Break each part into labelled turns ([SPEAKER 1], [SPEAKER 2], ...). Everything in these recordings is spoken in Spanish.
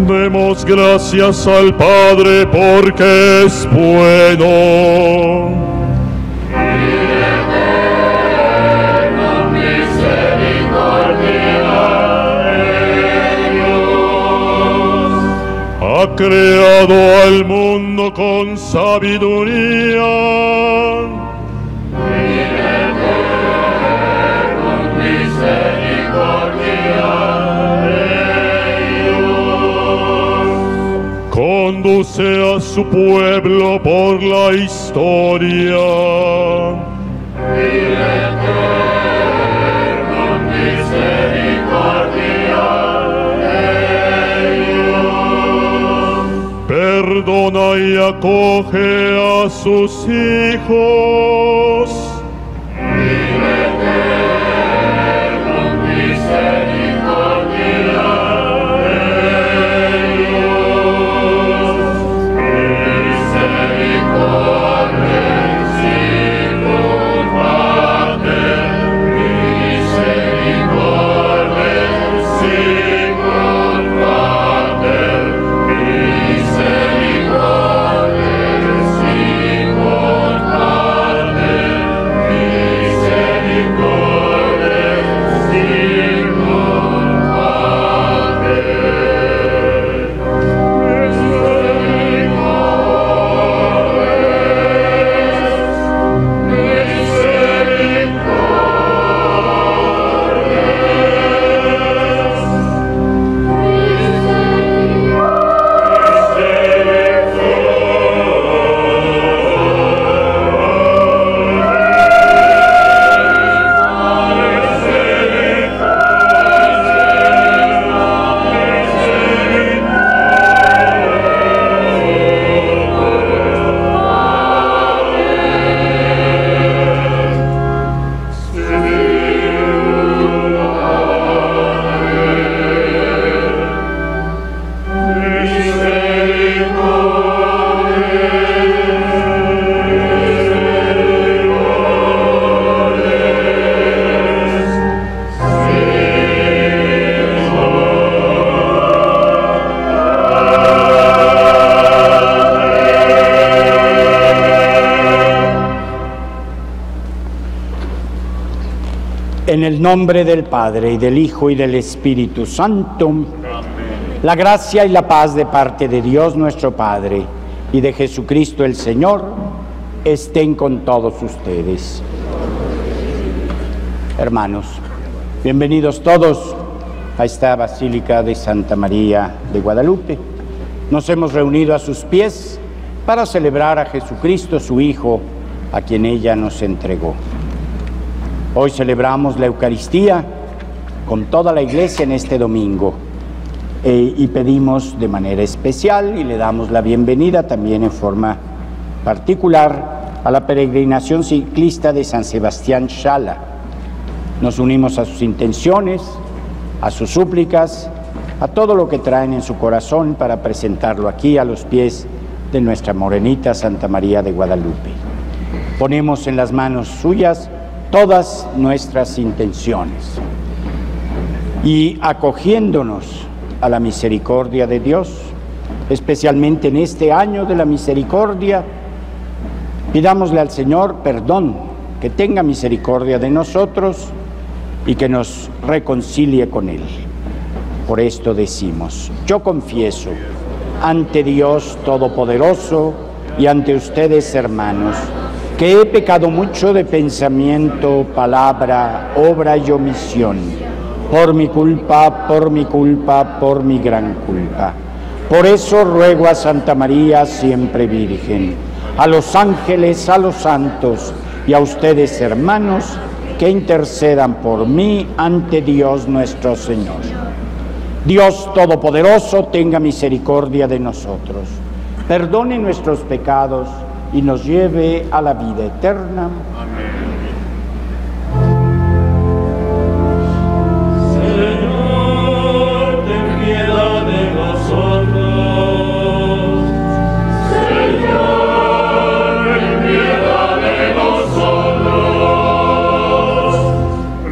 [SPEAKER 1] Demos gracias al Padre porque es bueno. Ha creado al mundo con sabiduría. Conduce a su pueblo por la historia. Perdona y acoge a sus hijos.
[SPEAKER 2] En el nombre del Padre, y del Hijo, y del Espíritu Santo. Amén. La gracia y la paz de parte de Dios nuestro Padre y de Jesucristo el Señor estén con todos ustedes. Hermanos, bienvenidos todos a esta Basílica de Santa María de Guadalupe. Nos hemos reunido a sus pies para celebrar a Jesucristo, su Hijo, a quien ella nos entregó. Hoy celebramos la Eucaristía con toda la Iglesia en este domingo y pedimos de manera especial y le damos la bienvenida también en forma particular a la peregrinación ciclista de San Sebastián Shala. Nos unimos a sus intenciones, a sus súplicas, a todo lo que traen en su corazón para presentarlo aquí a los pies de nuestra morenita Santa María de Guadalupe. Ponemos en las manos suyas todas nuestras intenciones y acogiéndonos a la misericordia de Dios, especialmente en este año de la misericordia, pidámosle al Señor perdón, que tenga misericordia de nosotros y que nos reconcilie con Él. Por esto decimos: yo confieso ante Dios Todopoderoso y ante ustedes, hermanos, que he pecado mucho de pensamiento, palabra, obra y omisión, por mi culpa, por mi gran culpa. Por eso ruego a Santa María, siempre Virgen, a los ángeles, a los santos y a ustedes, hermanos, que intercedan por mí ante Dios nuestro Señor. Dios Todopoderoso tenga misericordia de nosotros, perdone nuestros pecados y nos lleve a la vida eterna. Amén.
[SPEAKER 3] Señor, ten piedad de nosotros. Señor, ten piedad de nosotros.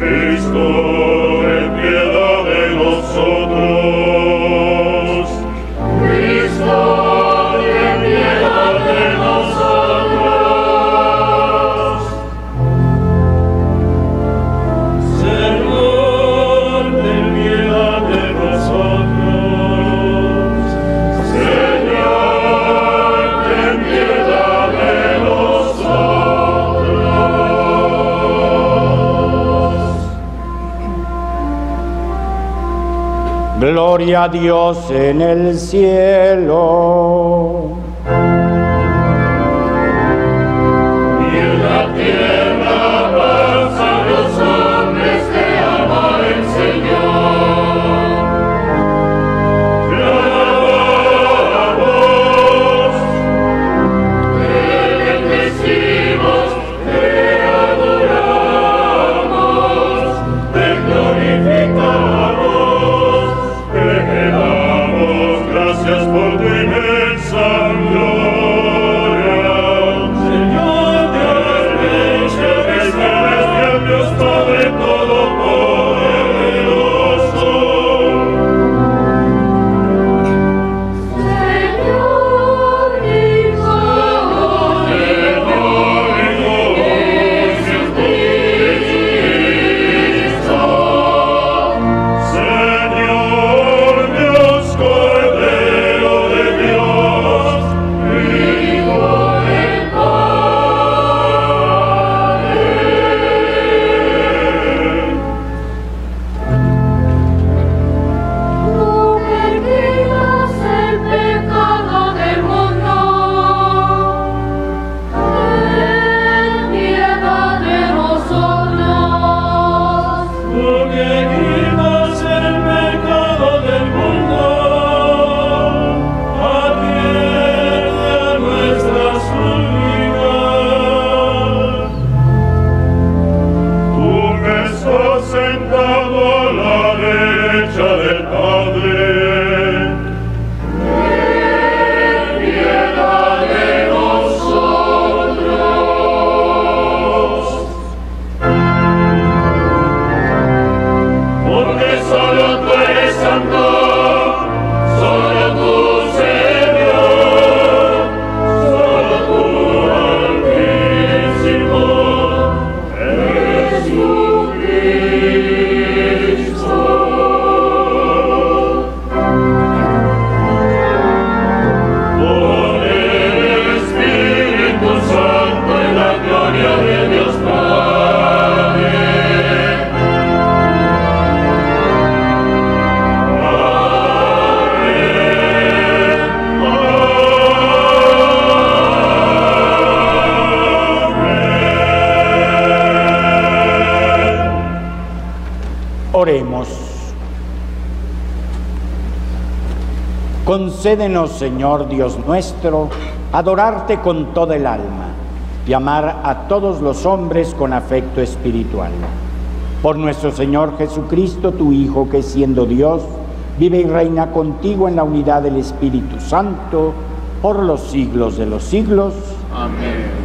[SPEAKER 3] Cristo, ten piedad de nosotros.
[SPEAKER 2] Gloria a Dios en el cielo.
[SPEAKER 3] Y en la tierra paz a los hombres que ama el Señor. Te alabamos, te bendecimos, te adoramos, te glorificamos, te damos gracias por tu inmensa gloria. Señor Dios, Dios Padre Todopoderoso. Señor Hijo, Jesucristo. Señor Dios, Cordero de Dios, Hijo del Padre. Tú perdonas el pecado del mundo. Ten piedad de nosotros. Tú que quitas el pecado del mundo, atiende a nuestras súplicas. Tú que estás sentado a la derecha del Padre, ten piedad de nosotros. Porque solo tú eres santo, solo tú, Señor, solo tú, Altísimo, Jesucristo. Por el Espíritu Santo en la gloria de Dios Padre.
[SPEAKER 2] Oremos. Concédenos, Señor Dios nuestro, adorarte con toda el alma y amar a todos los hombres con afecto espiritual. Por nuestro Señor Jesucristo, tu Hijo, que siendo Dios, vive y reina contigo en la unidad del Espíritu Santo, por los siglos de los siglos.
[SPEAKER 4] Amén.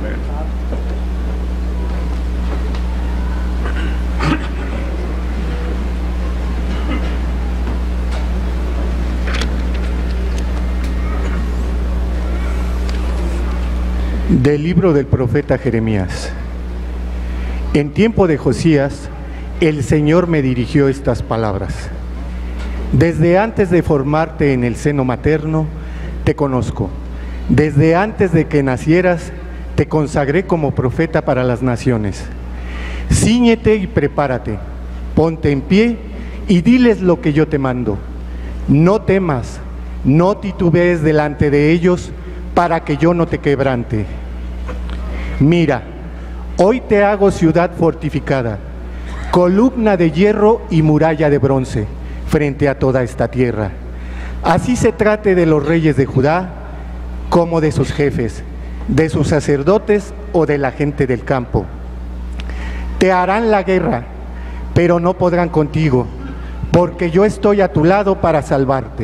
[SPEAKER 5] Del libro del profeta Jeremías. En tiempo de Josías, el Señor me dirigió estas palabras. Desde antes de formarte en el seno materno, te conozco. Desde antes de que nacieras, te consagré como profeta para las naciones. Cíñete y prepárate, ponte en pie y diles lo que yo te mando. No temas, no titubees delante de ellos, para que yo no te quebrante. Mira, hoy te hago ciudad fortificada, columna de hierro y muralla de bronce, frente a toda esta tierra. Así se trate de los reyes de Judá, como de sus jefes, de sus sacerdotes o de la gente del campo. Te harán la guerra, pero no podrán contigo, porque yo estoy a tu lado para salvarte.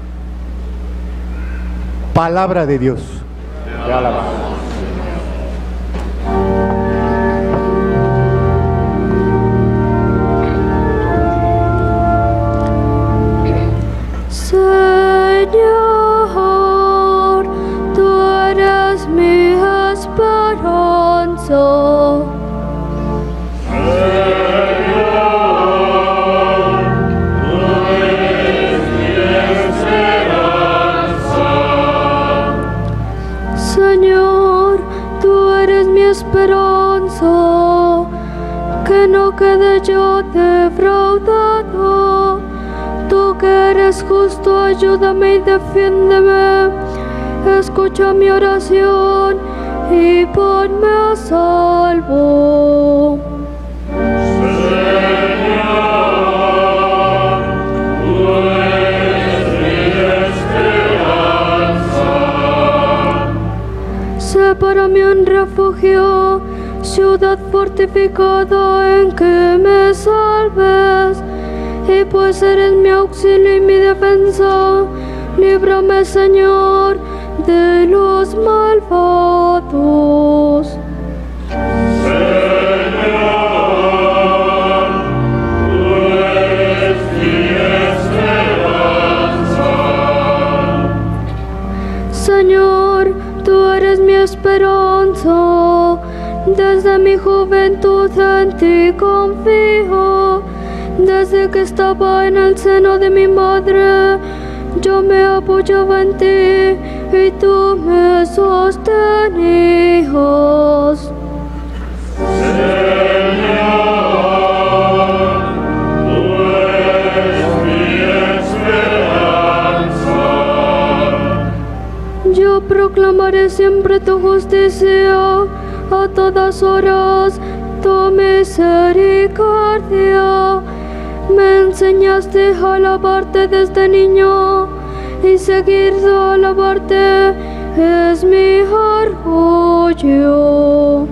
[SPEAKER 5] Palabra de Dios.
[SPEAKER 2] Te alabamos.
[SPEAKER 6] Señor, tú eres mi esperanza. Señor, tú eres mi esperanza, que no quede yo defraudado, tú que eres eres justo, ayúdame y defiéndeme. Escucha mi oración y ponme a salvo. Sé para mí un refugio, ciudad fortificada en que me salves. Y pues eres mi auxilio y mi defensa, líbrame, Señor, de los malvados. Señor, tú eres mi esperanza, desde mi juventud en ti confío. Desde que estaba en el seno de mi madre, yo me apoyaba en ti y tú me sostenías. Yo proclamaré siempre tu justicia, a todas horas tu misericordia. Me enseñaste a alabarte desde niño, y seguir a alabarte es mi orgullo.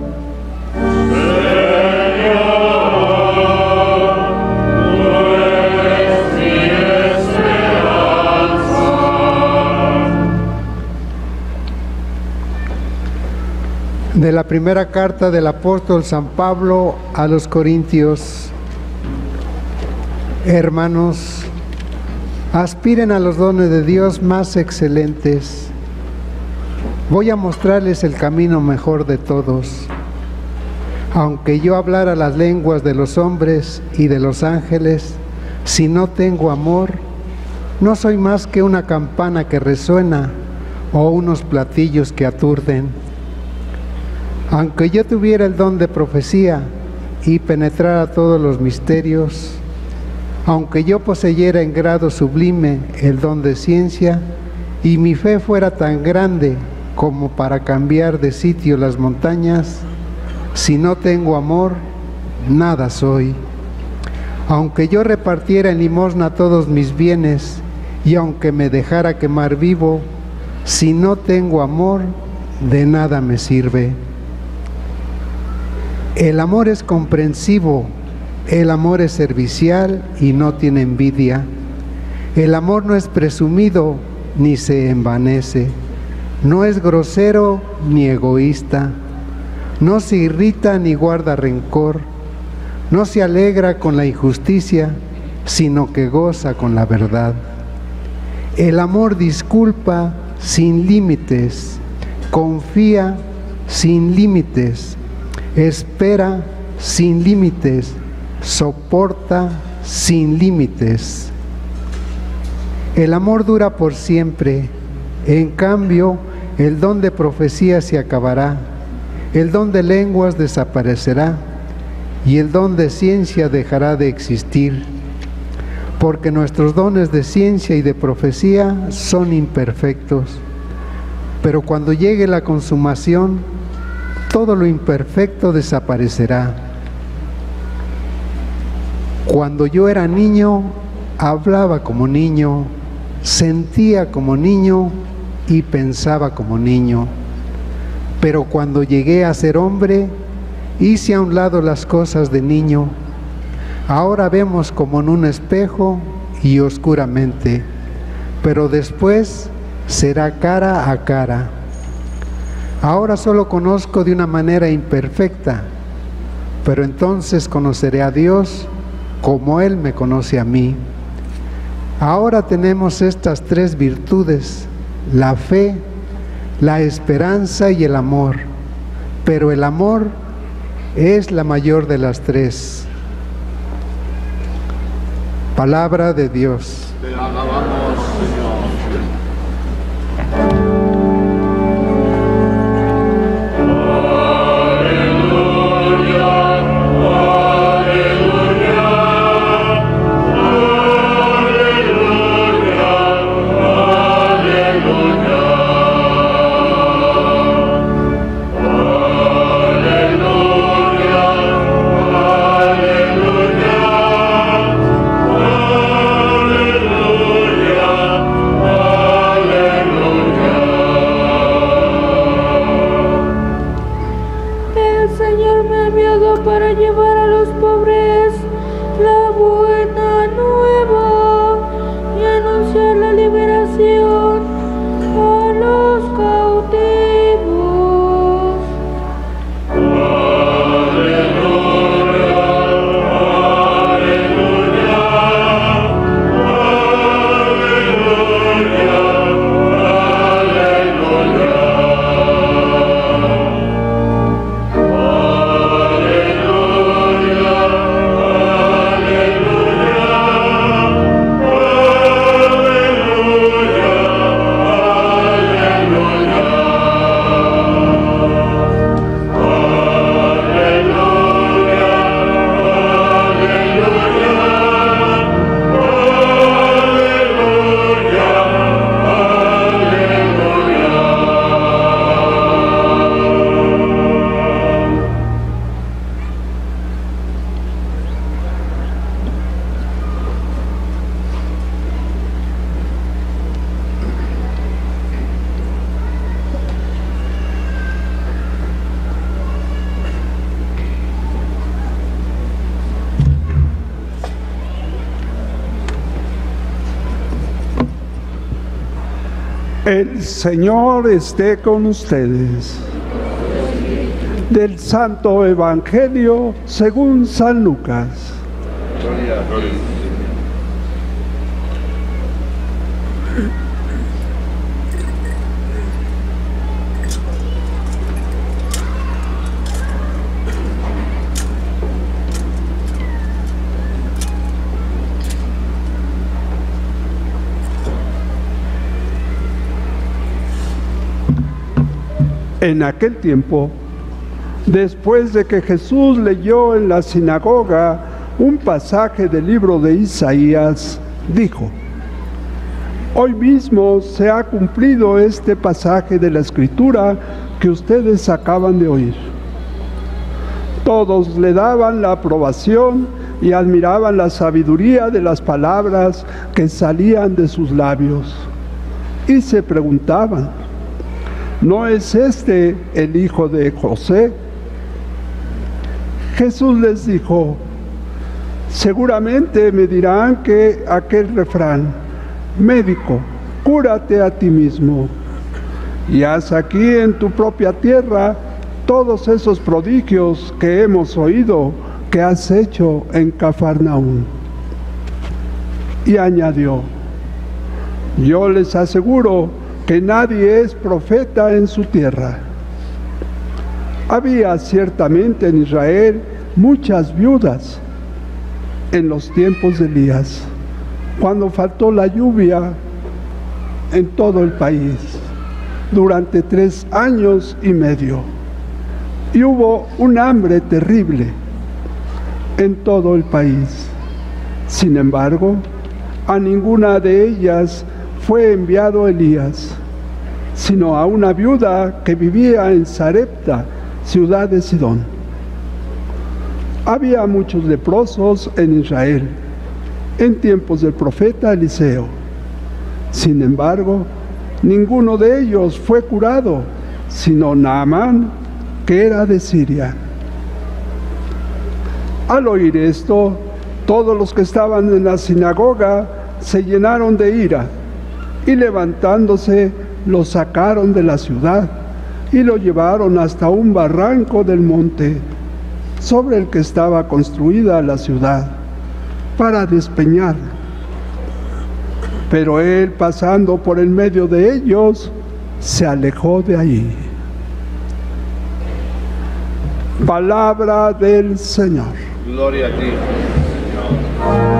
[SPEAKER 4] De la primera carta del apóstol San Pablo a los Corintios. Hermanos, aspiren a los dones de Dios más excelentes. Voy a mostrarles el camino mejor de todos. Aunque yo hablara las lenguas de los hombres y de los ángeles, si no tengo amor, no soy más que una campana que resuena o unos platillos que aturden. Aunque yo tuviera el don de profecía y penetrara todos los misterios, aunque yo poseyera en grado sublime el don de ciencia y mi fe fuera tan grande como para cambiar de sitio las montañas, si no tengo amor, nada soy. Aunque yo repartiera en limosna todos mis bienes y aunque me dejara quemar vivo, si no tengo amor, de nada me sirve. El amor es comprensivo, el amor es servicial y no tiene envidia. El amor no es presumido ni se envanece, no es grosero ni egoísta, no se irrita ni guarda rencor, no se alegra con la injusticia, sino que goza con la verdad. El amor disculpa sin límites, confía sin límites, espera sin límites, soporta sin límites. El amor dura por siempre. En cambio, el don de profecía se acabará, el don de lenguas desaparecerá y el don de ciencia dejará de existir, porque nuestros dones de ciencia y de profecía son imperfectos. Pero cuando llegue la consumación, todo lo imperfecto desaparecerá. Cuando yo era niño, hablaba como niño, sentía como niño y pensaba como niño. Pero cuando llegué a ser hombre, hice a un lado las cosas de niño. Ahora vemos como en un espejo y oscuramente, pero después será cara a cara. Ahora solo conozco de una manera imperfecta, pero entonces conoceré a Dios como Él me conoce a mí. Ahora tenemos estas tres virtudes: la fe, la esperanza y el amor, pero el amor es la mayor de las tres. Palabra de Dios.
[SPEAKER 3] Te alabamos, Señor. Aleluya, aleluya, aleluya.
[SPEAKER 7] El Señor esté con ustedes. Del Santo Evangelio según San Lucas.
[SPEAKER 3] Gloria.
[SPEAKER 7] En aquel tiempo, después de que Jesús leyó en la sinagoga un pasaje del libro de Isaías, dijo: Hoy mismo se ha cumplido este pasaje de la Escritura que ustedes acaban de oír. Todos le daban la aprobación y admiraban la sabiduría de las palabras que salían de sus labios. Y se preguntaban: ¿no es este el hijo de José? Jesús les dijo: seguramente me dirán que aquel refrán: médico, cúrate a ti mismo, y haz aquí en tu propia tierra todos esos prodigios que hemos oído que has hecho en Cafarnaúm. Y añadió: yo les aseguro que nadie es profeta en su tierra. Había ciertamente en Israel muchas viudas en los tiempos de Elías, cuando faltó la lluvia en todo el país durante 3 años y medio, y hubo un hambre terrible en todo el país. Sin embargo, a ninguna de ellas fue enviado Elías, sino a una viuda que vivía en Sarepta, ciudad de Sidón. Había muchos leprosos en Israel en tiempos del profeta Eliseo. Sin embargo, ninguno de ellos fue curado, sino Naamán, que era de Siria. Al oír esto, todos los que estaban en la sinagoga se llenaron de ira, y levantándose lo sacaron de la ciudad y lo llevaron hasta un barranco del monte sobre el que estaba construida la ciudad, para despeñar. Pero él, pasando por el medio de ellos, se alejó de ahí. Palabra del Señor.
[SPEAKER 3] Gloria a ti, Señor.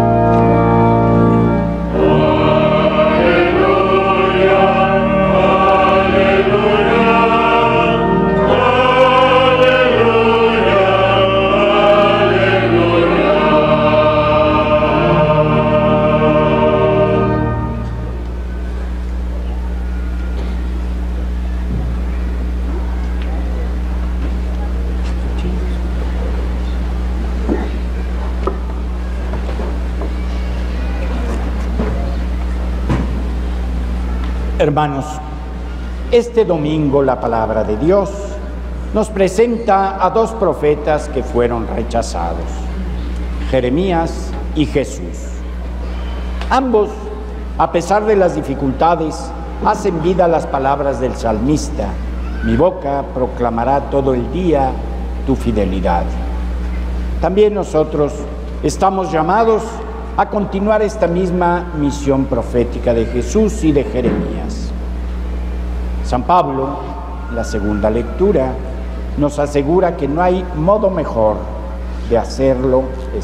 [SPEAKER 2] Hermanos, este domingo la palabra de Dios nos presenta a 2 profetas que fueron rechazados, Jeremías y Jesús. Ambos, a pesar de las dificultades, hacen vida las palabras del salmista: mi boca proclamará todo el día tu fidelidad. También nosotros estamos llamados a continuar esta misma misión profética de Jesús y de Jeremías. San Pablo, en la segunda lectura, nos asegura que no hay modo mejor de hacerlo,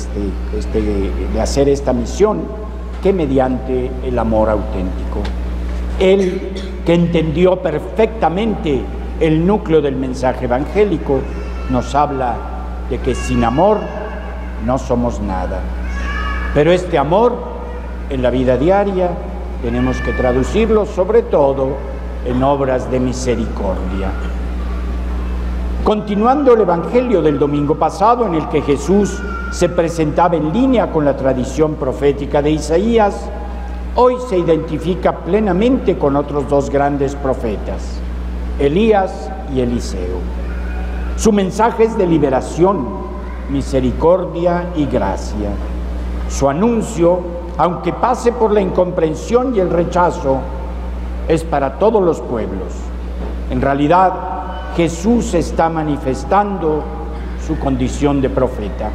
[SPEAKER 2] de hacer esta misión, que mediante el amor auténtico. Él, que entendió perfectamente el núcleo del mensaje evangélico, nos habla de que sin amor no somos nada. Pero este amor, en la vida diaria, tenemos que traducirlo sobre todo en obras de misericordia. Continuando el Evangelio del domingo pasado, en el que Jesús se presentaba en línea con la tradición profética de Isaías, hoy se identifica plenamente con otros 2 grandes profetas, Elías y Eliseo. Su mensaje es de liberación, misericordia y gracia. Su anuncio, aunque pase por la incomprensión y el rechazo, es para todos los pueblos. En realidad, Jesús está manifestando su condición de profeta.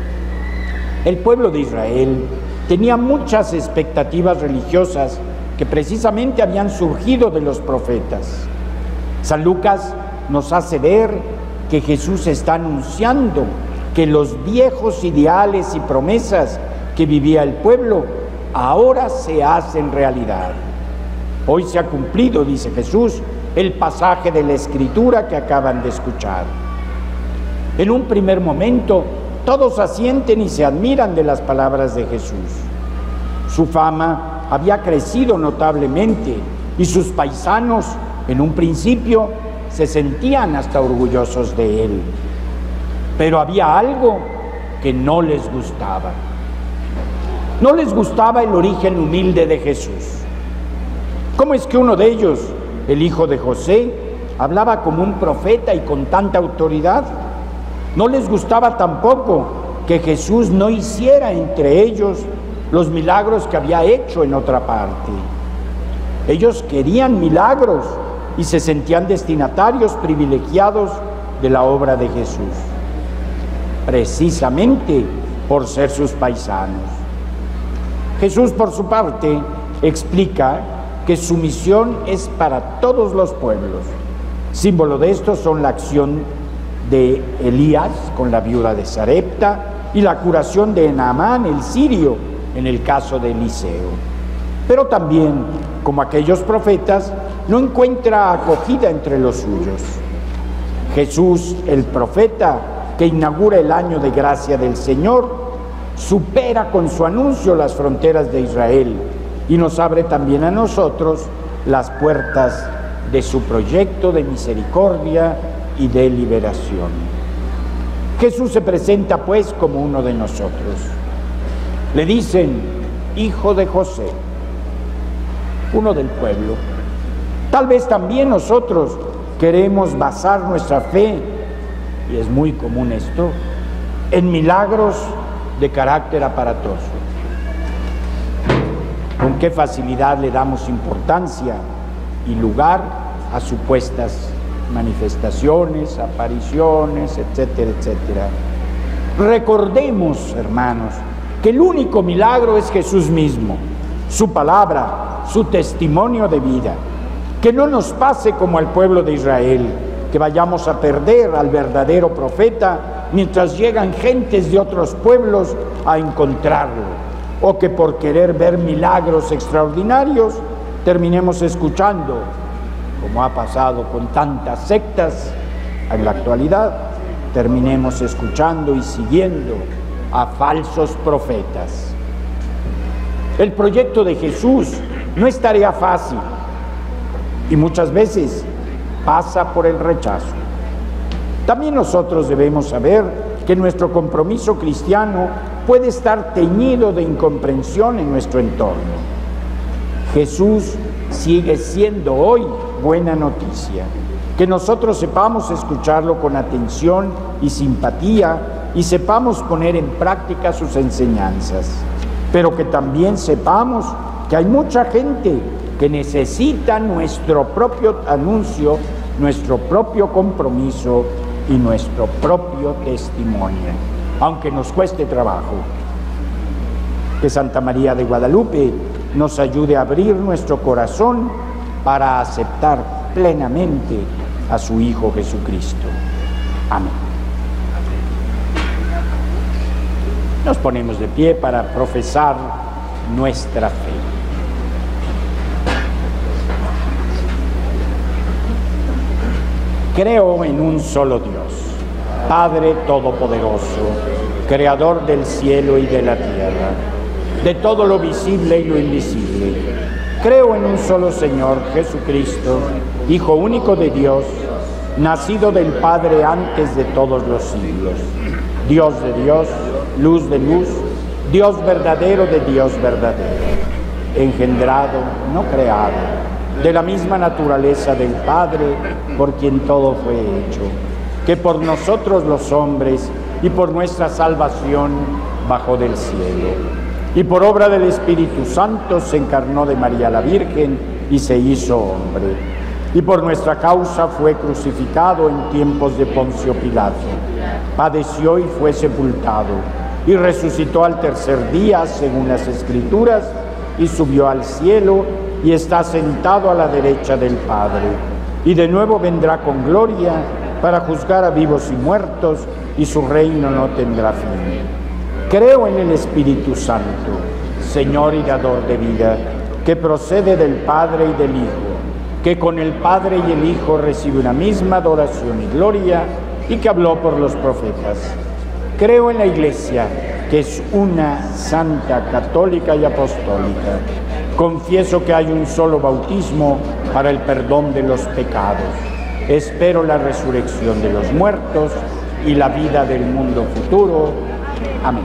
[SPEAKER 2] El pueblo de Israel tenía muchas expectativas religiosas que precisamente habían surgido de los profetas. San Lucas nos hace ver que Jesús está anunciando que los viejos ideales y promesas que vivía el pueblo ahora se hacen realidad. Hoy se ha cumplido, dice Jesús, el pasaje de la Escritura que acaban de escuchar. En un primer momento, todos asienten y se admiran de las palabras de Jesús. Su fama había crecido notablemente y sus paisanos, en un principio, se sentían hasta orgullosos de él. Pero había algo que no les gustaba. No les gustaba el origen humilde de Jesús. ¿Cómo es que uno de ellos, el hijo de José, hablaba como un profeta y con tanta autoridad? No les gustaba tampoco que Jesús no hiciera entre ellos los milagros que había hecho en otra parte. Ellos querían milagros y se sentían destinatarios privilegiados de la obra de Jesús, precisamente por ser sus paisanos. Jesús, por su parte, explica que su misión es para todos los pueblos. Símbolo de esto son la acción de Elías con la viuda de Sarepta y la curación de Naamán el sirio en el caso de Eliseo. Pero también, como aquellos profetas, no encuentra acogida entre los suyos. Jesús, el profeta que inaugura el año de gracia del Señor, supera con su anuncio las fronteras de Israel y nos abre también a nosotros las puertas de su proyecto de misericordia y de liberación. Jesús se presenta pues como uno de nosotros. Le dicen, hijo de José, uno del pueblo. Tal vez también nosotros queremos basar nuestra fe, y es muy común esto, en milagros de carácter aparatoso. Con qué facilidad le damos importancia y lugar a supuestas manifestaciones, apariciones, etcétera, etcétera. Recordemos, hermanos, que el único milagro es Jesús mismo, su palabra, su testimonio de vida. Que no nos pase como al pueblo de Israel, que vayamos a perder al verdadero profeta mientras llegan gentes de otros pueblos a encontrarlo, o que por querer ver milagros extraordinarios terminemos escuchando, como ha pasado con tantas sectas en la actualidad, terminemos escuchando y siguiendo a falsos profetas. El proyecto de Jesús no es tarea fácil y muchas veces pasa por el rechazo. También nosotros debemos saber que nuestro compromiso cristiano puede estar teñido de incomprensión en nuestro entorno. Jesús sigue siendo hoy buena noticia. Que nosotros sepamos escucharlo con atención y simpatía y sepamos poner en práctica sus enseñanzas, pero que también sepamos que hay mucha gente que necesita nuestro propio anuncio, nuestro propio compromiso y nuestro propio testimonio, aunque nos cueste trabajo. Que Santa María de Guadalupe nos ayude a abrir nuestro corazón para aceptar plenamente a su Hijo Jesucristo. Amén. Nos ponemos de pie para profesar nuestra fe. Creo en un solo Dios, Padre Todopoderoso, Creador del cielo y de la tierra, de todo lo visible y lo invisible. Creo en un solo Señor, Jesucristo, Hijo único de Dios, nacido del Padre antes de todos los siglos, Dios de Dios, luz de luz, Dios verdadero de Dios verdadero, engendrado, no creado, de la misma naturaleza del Padre, por quien todo fue hecho, que por nosotros los hombres y por nuestra salvación bajó del cielo. y por obra del Espíritu Santo se encarnó de María la Virgen y se hizo hombre. Y por nuestra causa fue crucificado en tiempos de Poncio Pilato. Padeció y fue sepultado, y resucitó al tercer día, según las Escrituras, y subió al cielo, y está sentado a la derecha del Padre. Y de nuevo vendrá con gloria para juzgar a vivos y muertos, y su reino no tendrá fin. Creo en el Espíritu Santo, Señor y dador de vida, que procede del Padre y del Hijo, que con el Padre y el Hijo recibe una misma adoración y gloria, y que habló por los profetas. Creo en la Iglesia, que es una, santa, católica y apostólica. Confieso que hay un solo bautismo para el perdón de los pecados. Espero la resurrección de los muertos y la vida del mundo futuro. Amén.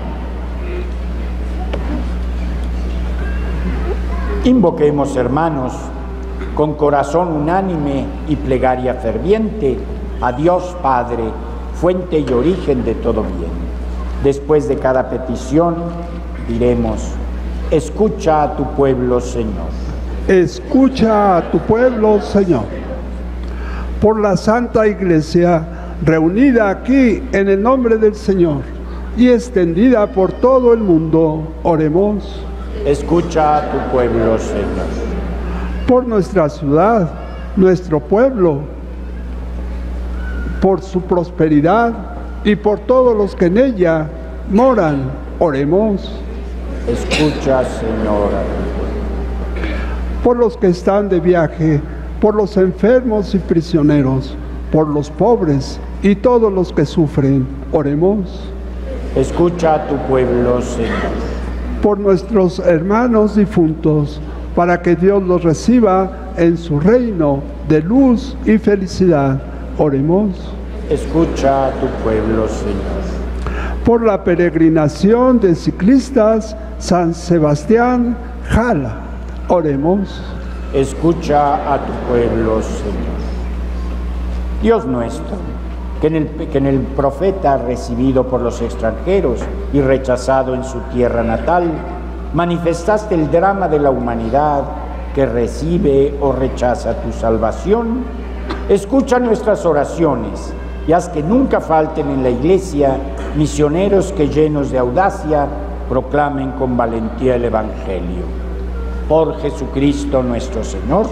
[SPEAKER 2] Invoquemos, hermanos, con corazón unánime y plegaria ferviente, a Dios Padre, fuente y origen de todo bien. Después de cada petición, diremos: escucha a tu pueblo, Señor.
[SPEAKER 7] Escucha a tu pueblo, Señor. Por la Santa Iglesia, reunida aquí en el nombre del Señor y extendida por todo el mundo, oremos.
[SPEAKER 2] Escucha a tu pueblo, Señor.
[SPEAKER 7] Por nuestra ciudad, nuestro pueblo, por su prosperidad y por todos los que en ella moran, oremos.
[SPEAKER 2] Escucha, Señor.
[SPEAKER 7] Por los que están de viaje, por los enfermos y prisioneros, por los pobres y todos los que sufren, oremos.
[SPEAKER 2] Escucha a tu pueblo, Señor.
[SPEAKER 7] Por nuestros hermanos difuntos, para que Dios los reciba en su reino de luz y felicidad, oremos.
[SPEAKER 2] Escucha a tu pueblo, Señor.
[SPEAKER 7] Por la peregrinación de ciclistas San Sebastián Jala, oremos.
[SPEAKER 2] Escucha a tu pueblo, Señor. Dios nuestro, que en el profeta recibido por los extranjeros y rechazado en su tierra natal, manifestaste el drama de la humanidad que recibe o rechaza tu salvación. Escucha nuestras oraciones y haz que nunca falten en la Iglesia misioneros que, llenos de audacia, proclamen con valentía el Evangelio. Por Jesucristo nuestro Señor.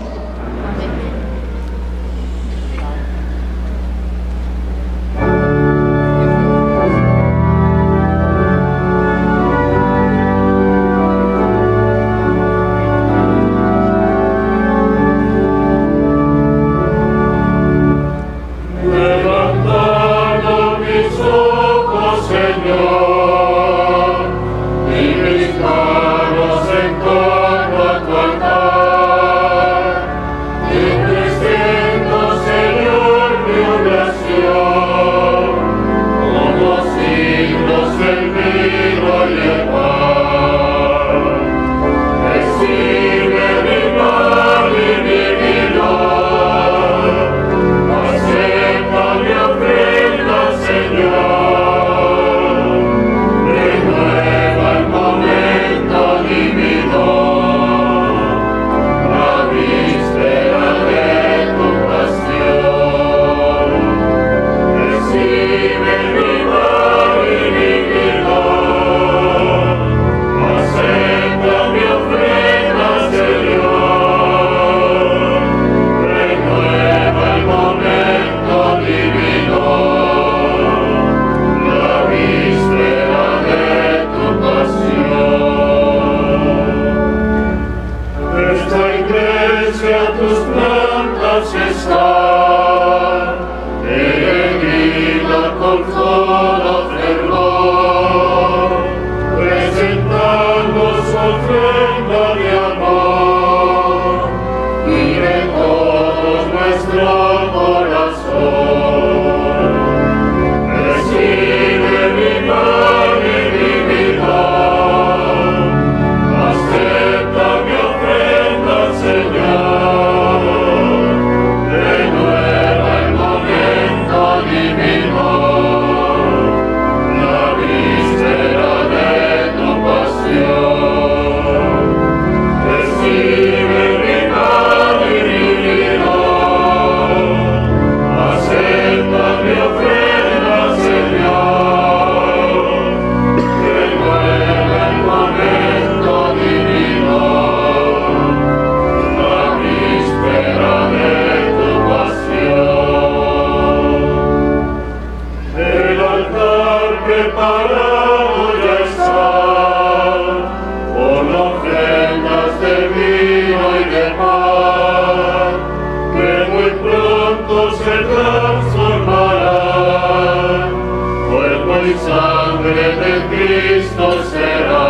[SPEAKER 3] sangre de Cristo será.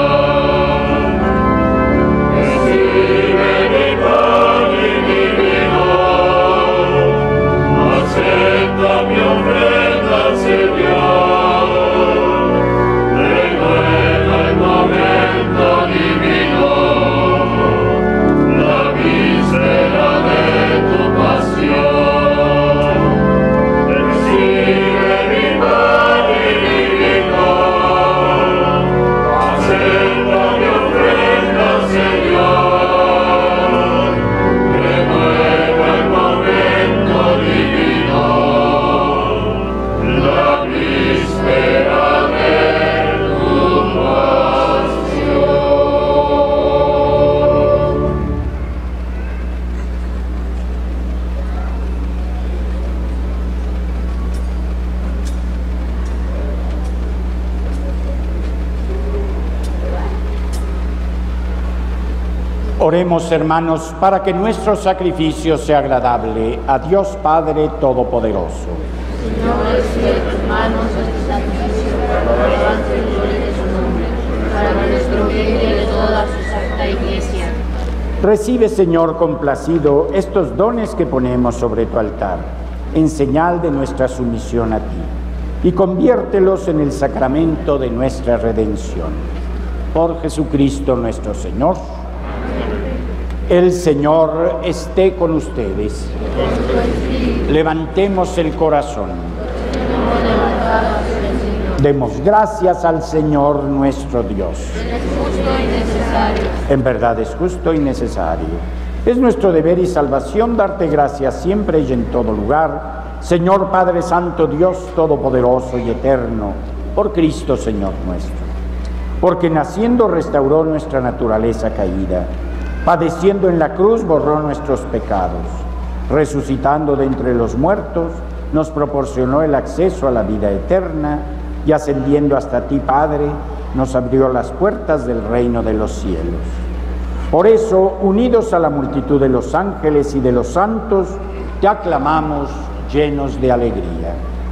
[SPEAKER 3] Recibe mi pan y mi vino, acepta mi ofrenda, Señor. Renueva el momento divino, la víspera de tu pasión. Recibe mi pan y mi vino, acepta mi ofrenda, Señor. Renueva el momento divino, la víspera de tu pasión.
[SPEAKER 2] Oremos, hermanos, para que nuestro sacrificio sea agradable a Dios Padre Todopoderoso.
[SPEAKER 8] Señor, recibe de tus manos este sacrificio para la alabanza y gloria de su nombre, para nuestro bien y de toda su santa Iglesia.
[SPEAKER 2] Recibe, Señor, complacido estos dones que ponemos sobre tu altar, en señal de nuestra sumisión a ti, y conviértelos en el sacramento de nuestra redención. Por Jesucristo nuestro Señor. El Señor esté con ustedes. Levantemos el corazón. Demos gracias al Señor nuestro Dios. En verdad es justo y necesario. Es nuestro deber y salvación darte gracias siempre y en todo lugar, Señor Padre Santo, Dios Todopoderoso y Eterno, por Cristo Señor nuestro. Porque naciendo restauró nuestra naturaleza caída, padeciendo en la cruz borró nuestros pecados, resucitando de entre los muertos, nos proporcionó el acceso a la vida eterna y ascendiendo hasta ti, Padre, nos abrió las puertas del reino de los cielos. Por eso, unidos a la multitud de los ángeles y de los santos, te aclamamos llenos de alegría.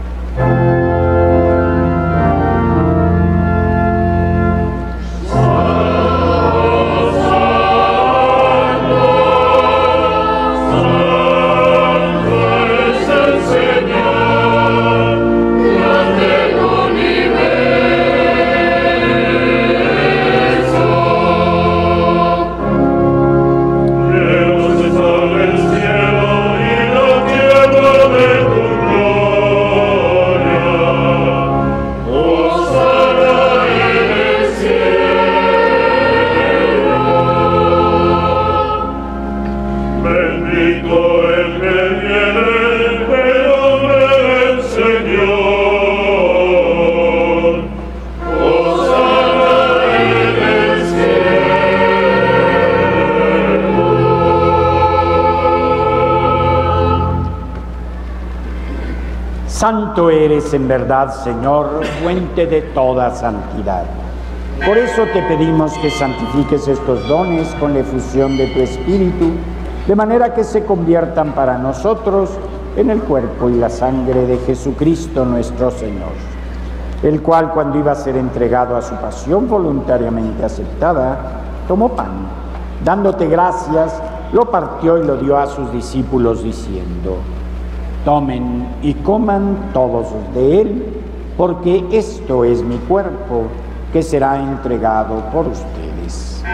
[SPEAKER 2] Santo eres en verdad, Señor, fuente de toda santidad. Por eso te pedimos que santifiques estos dones con la efusión de tu Espíritu, de manera que se conviertan para nosotros en el cuerpo y la sangre de Jesucristo nuestro Señor, el cual, cuando iba a ser entregado a su pasión voluntariamente aceptada, tomó pan, dándote gracias, lo partió y lo dio a sus discípulos diciendo: tomen y coman todos de él, porque esto es mi cuerpo, que será entregado por ustedes.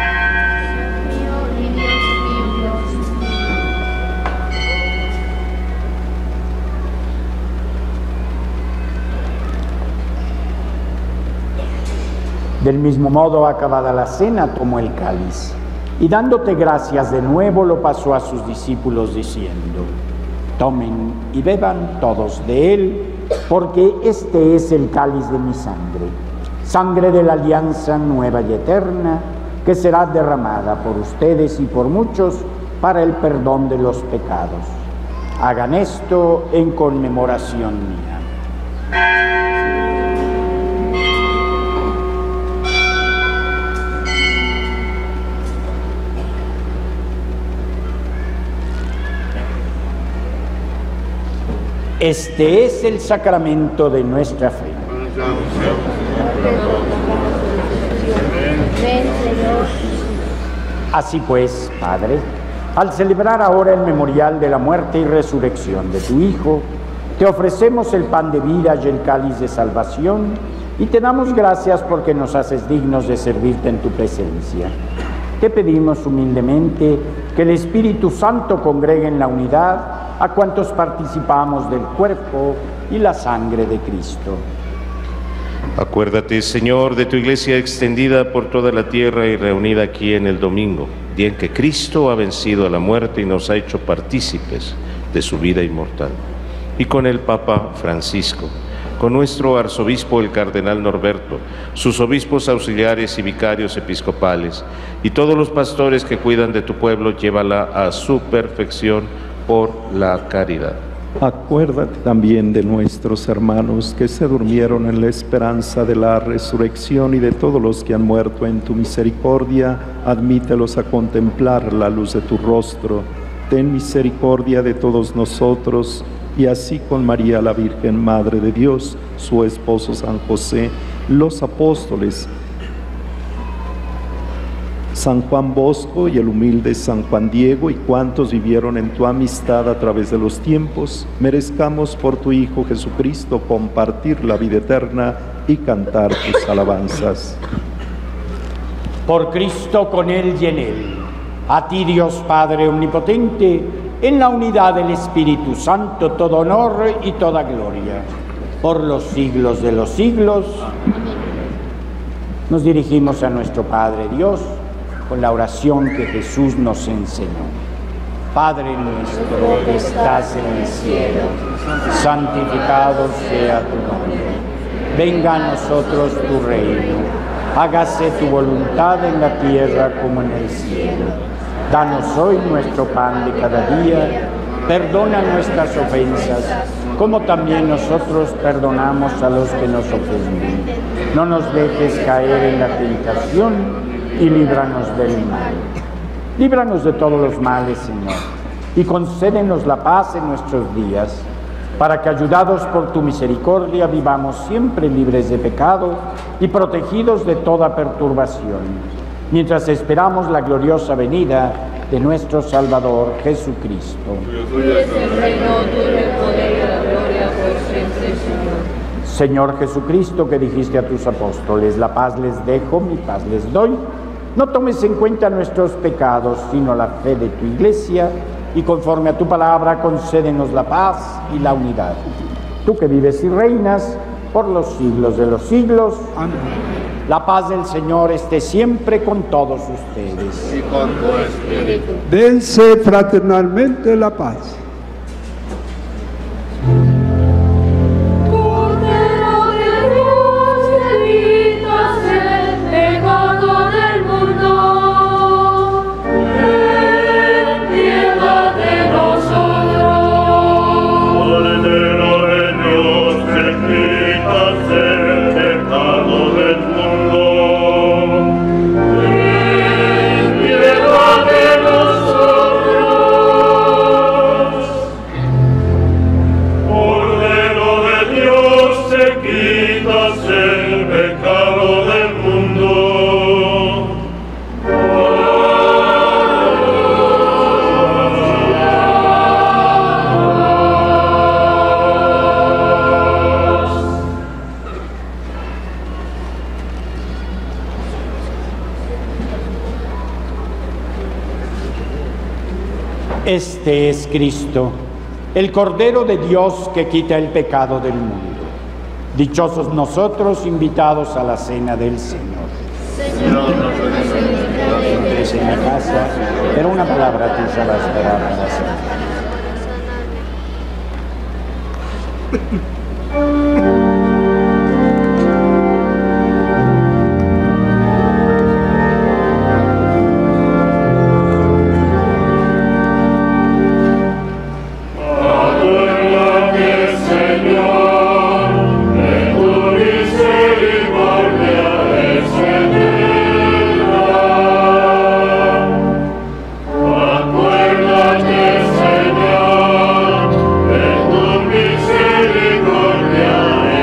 [SPEAKER 2] Del mismo modo, acabada la cena, tomó el cáliz, y dándote gracias de nuevo, lo pasó a sus discípulos diciendo: tomen y beban todos de él, porque este es el cáliz de mi sangre, sangre de la alianza nueva y eterna, que será derramada por ustedes y por muchos para el perdón de los pecados. Hagan esto en conmemoración mía. Este es el sacramento de nuestra fe.
[SPEAKER 8] Ven, Señor.
[SPEAKER 2] Así pues, Padre, al celebrar ahora el memorial de la muerte y resurrección de tu Hijo, te ofrecemos el pan de vida y el cáliz de salvación, y te damos gracias porque nos haces dignos de servirte en tu presencia. Te pedimos humildemente que el Espíritu Santo congregue en la unidad a cuantos participamos del cuerpo y la sangre de Cristo.
[SPEAKER 9] Acuérdate, Señor, de tu iglesia extendida por toda la tierra y reunida aquí en el domingo, día en que Cristo ha vencido a la muerte y nos ha hecho partícipes de su vida inmortal. Y con el Papa Francisco, con nuestro arzobispo el cardenal Norberto, sus obispos auxiliares y vicarios episcopales, y todos los pastores que cuidan de tu pueblo, llévala a su perfección por la caridad.
[SPEAKER 10] Acuérdate también de nuestros hermanos que se durmieron en la esperanza de la resurrección y de todos los que han muerto en tu misericordia. Admítelos a contemplar la luz de tu rostro. Ten misericordia de todos nosotros, y así con María la Virgen, Madre de Dios, su esposo San José, los apóstoles, San Juan Bosco y el humilde San Juan Diego, y cuantos vivieron en tu amistad a través de los tiempos, merezcamos por tu Hijo Jesucristo compartir la vida eterna y cantar tus alabanzas.
[SPEAKER 2] Por Cristo, con Él y en Él, a ti Dios Padre Omnipotente, en la unidad del Espíritu Santo, todo honor y toda gloria, por los siglos de los siglos. Nos dirigimos a nuestro Padre Dios con la oración que Jesús nos enseñó. Padre nuestro que estás en el cielo, santificado sea tu nombre. Venga a nosotros tu reino. Hágase tu voluntad en la tierra como en el cielo. Danos hoy nuestro pan de cada día. Perdona nuestras ofensas, como también nosotros perdonamos a los que nos ofenden. No nos dejes caer en la tentación y líbranos del mal. Líbranos de todos los males, Señor, y concédenos la paz en nuestros días, para que, ayudados por tu misericordia, vivamos siempre libres de pecado y protegidos de toda perturbación, mientras esperamos la gloriosa venida de nuestro Salvador Jesucristo.
[SPEAKER 8] Tuyo es el reino, tuyo el poder y la gloria por siempre, Señor.
[SPEAKER 2] Señor Jesucristo, que dijiste a tus apóstoles: la paz les dejo, mi paz les doy. No tomes en cuenta nuestros pecados, sino la fe de tu Iglesia, y conforme a tu palabra concédenos la paz y la unidad. Tú que vives y reinas por los siglos de los siglos. Amén. La paz del Señor esté siempre con todos ustedes.
[SPEAKER 8] Y con tu espíritu.
[SPEAKER 7] Dense fraternalmente la paz.
[SPEAKER 2] Este es Cristo, el Cordero de Dios que quita el pecado del mundo. Dichosos nosotros invitados a la cena del Señor.
[SPEAKER 8] Señor, no
[SPEAKER 2] entres en la casa, pero una palabra tuya bastará para sanar.
[SPEAKER 3] Misericordia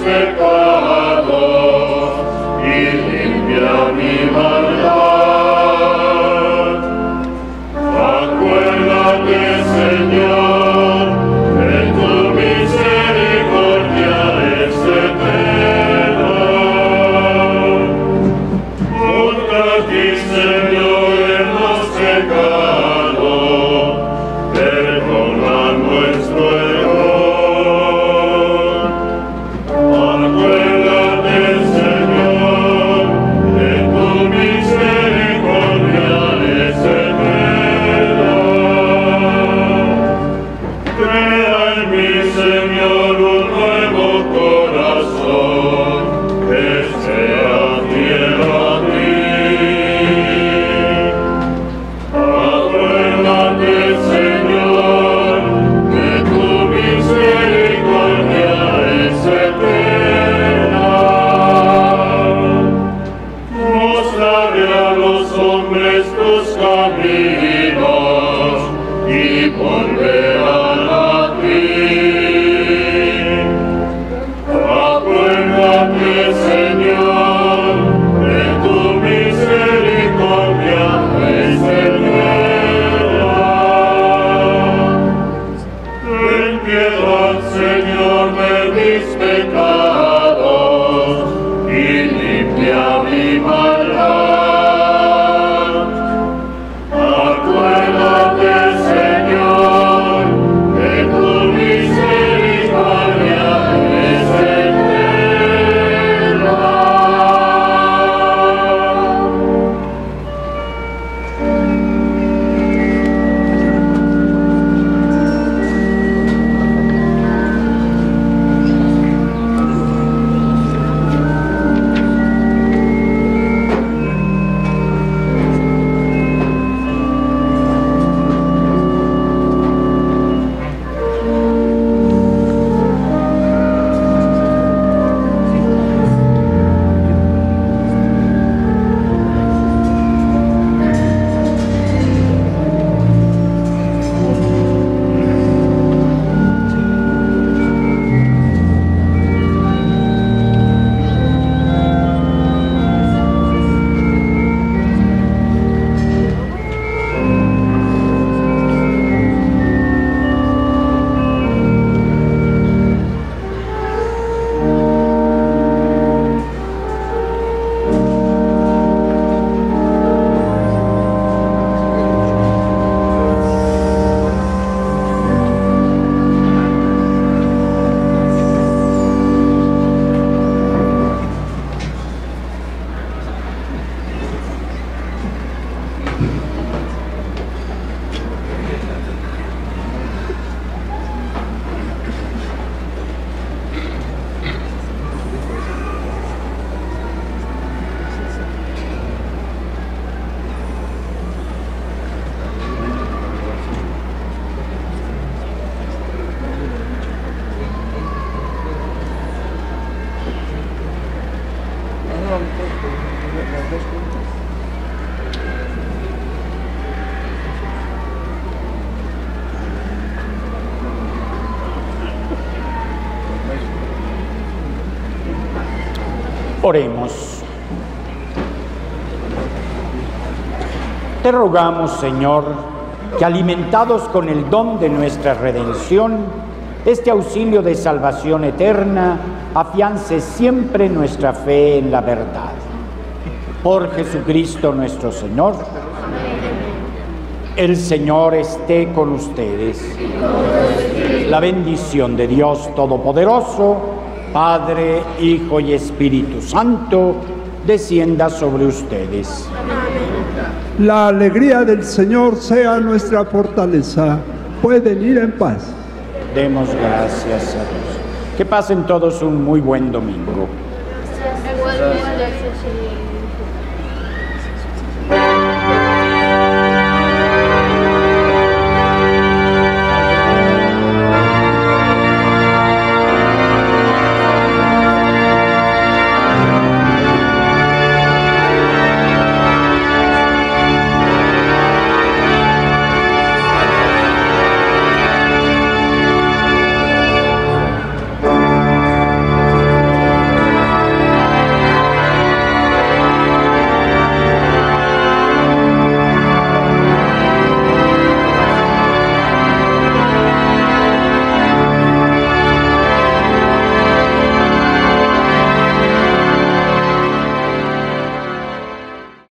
[SPEAKER 3] pecados y limpia mi maldad. Acuérdate, Señor, que tu misericordia es eterna. Junto a ti, Señor, hemos pecado, perdona nuestro error. Acuérdate, Señor, que tu misericordia es eterna. Crea en mí, Señor, un nuevo corazón que sea fiel a ti. Acuérdate, Señor, que tu misericordia es eterna. Mostraré a los hombres tus caminos y volverán a ti. Acuérdate, Señor, que tu misericordia es eterna. Ten piedad, Señor, de mis pecados y limpia mi maldad. Acuérdate, Señor, que tu misericordia es eterna.
[SPEAKER 2] Oremos. Te rogamos, Señor, que alimentados con el don de nuestra redención, este auxilio de salvación eterna afiance siempre nuestra fe en la verdad. Por Jesucristo nuestro Señor. El Señor esté con ustedes. La bendición de Dios Todopoderoso, Padre, Hijo y Espíritu Santo, descienda sobre ustedes.
[SPEAKER 7] La alegría del Señor sea nuestra fortaleza. Pueden ir en paz.
[SPEAKER 2] Demos gracias a Dios. Que pasen todos un muy buen domingo.
[SPEAKER 8] Igualmente,